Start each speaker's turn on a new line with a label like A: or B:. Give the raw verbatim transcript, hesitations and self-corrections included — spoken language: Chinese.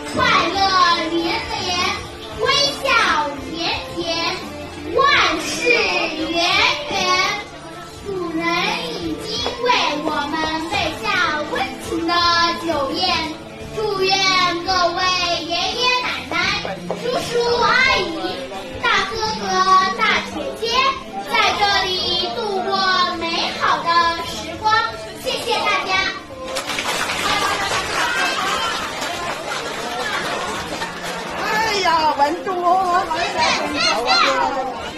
A: 快乐连连，微笑甜甜，万事圆圆。主人已经为我们备下温情的酒宴，祝愿各位爷爷奶奶、叔叔阿姨、大哥哥、大姐姐在这里度过美好的时光。谢谢大家。
B: 哎呀，文多，好
A: 谢谢谢谢。